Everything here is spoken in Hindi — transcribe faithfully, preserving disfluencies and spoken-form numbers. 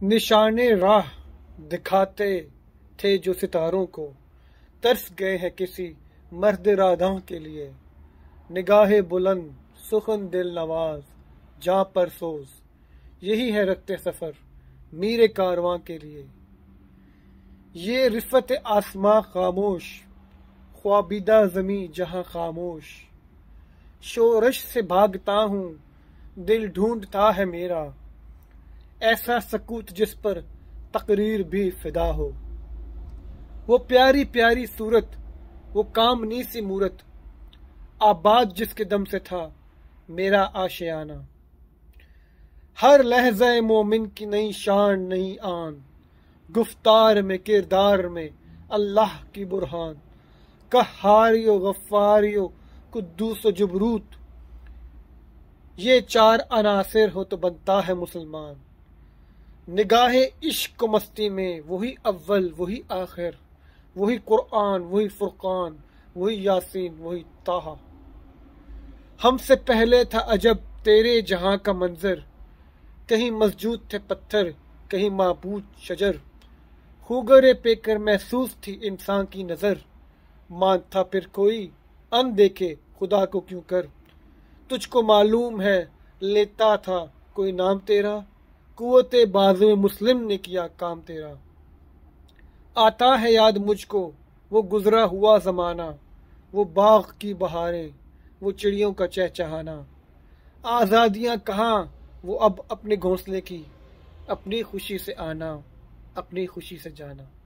निशाने राह दिखाते थे जो सितारों को, तरस गए हैं किसी मर्द राधा के लिए। निगाहे बुलंद सुखन दिल नवाज जा पर सोज, यही है रखते सफर मीरे कारवां के लिए। ये रिफत आसमां खामोश, ख्वाबिदा जमी जहां खामोश, शोरश से भागता हूँ दिल ढूंढता है मेरा, ऐसा सकूत जिस पर तकरीर भी फिदा हो। वो प्यारी प्यारी सूरत, वो कामनी सी मूरत, आबाद जिसके दम से था मेरा आशियाना। हर लहज़े मोमिन की नई शान नई आन, गुफ्तार में किरदार में अल्लाह की बुरहान। कहारियो गफ्फारियो कुद्दूस जुबरूत, ये चार अनासिर हो तो बनता है मुसलमान। निगाहे इश्क मस्ती में वही अव्वल वही आखिर, वही कुरान वही फुरकान वही यासीन वही ताहा। हमसे पहले था अजब तेरे जहां का मंजर, कहीं मस्जूद थे पत्थर कहीं माबूद शजर। खूगरे पेकर महसूस थी इंसान की नजर, मान था फिर कोई अनदेखे खुदा को क्यों कर। तुझको मालूम है लेता था कोई नाम तेरा, कुव्वते बाज़ुए मुस्लिम ने किया काम तेरा। आता है याद मुझको वो गुजरा हुआ जमाना, वो बाग की बहारें वो चिड़ियों का चहचहाना। आज़ादियाँ कहाँ वो अब अपने घोंसले की, अपनी खुशी से आना अपनी खुशी से जाना।